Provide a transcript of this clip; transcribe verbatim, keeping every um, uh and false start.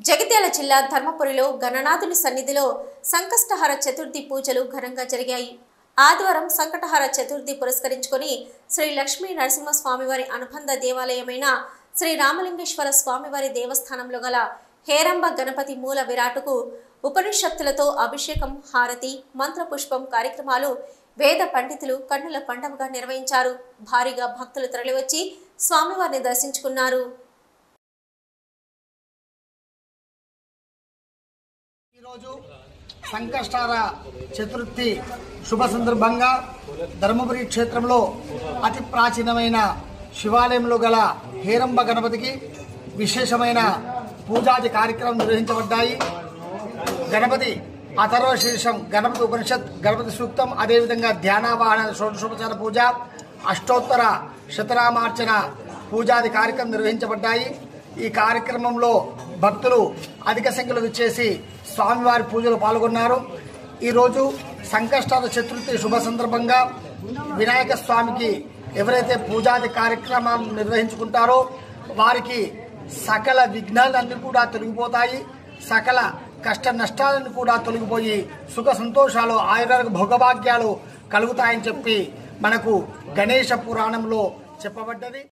జగిత్యాల జిల్లా ధర్మపురిలో గణనాథుని సన్నిధిలో సంకష్టహార చతుర్థి పూజలు ఘనంగా జరిగాయి. ఆదివారం సంకటహార చతుర్థి పురస్కరించుకొని శ్రీ లక్ష్మీ నరసింహస్వామివారి అనుబంధ దేవాలయమైన శ్రీ రామలింగేశ్వర స్వామివారి దేవస్థానంలో గల హేరంబ గణపతి మూల విరాటుకు ఉపనిషత్తులతో అభిషేకం, హారతి, మంత్రపుష్పం కార్యక్రమాలు వేద పండితులు కన్నుల పండుగగా నిర్వహించారు. భారీగా భక్తులు తరలివచ్చి స్వామివారిని దర్శించుకున్నారు. ఈరోజు సంకష్టహార చతుర్థి శుభ సందర్భంగా ధర్మపురి క్షేత్రంలో అతి ప్రాచీనమైన శివాలయంలో గల హేరంబ గణపతికి విశేషమైన పూజాది కార్యక్రమం నిర్వహించబడ్డాయి. గణపతి అథర్వశీర్షం, గణపతి ఉపనిషత్, గణపతి సూక్తం, అదేవిధంగా ధ్యానావాహన షోడశోపచార పూజ, అష్టోత్తర శతనామార్చన పూజాది కార్యక్రమం నిర్వహించబడ్డాయి. ఈ కార్యక్రమంలో భక్తులు అధిక సంఖ్యలో విచ్చేసి స్వామివారి పూజలు పాల్గొన్నారు. ఈరోజు సంకష్టహార చతుర్థి శుభ సందర్భంగా వినాయక స్వామికి ఎవరైతే పూజాది కార్యక్రమాలు నిర్వహించుకుంటారో వారికి సకల విఘ్నాలన్నీ కూడా తొలగిపోతాయి. సకల కష్ట నష్టాలన్నీ కూడా తొలగిపోయి సుఖ సంతోషాలు, ఆయురారోగ్య భోగభాగ్యాలు కలుగుతాయని చెప్పి మనకు గణేష పురాణంలో చెప్పబడ్డది.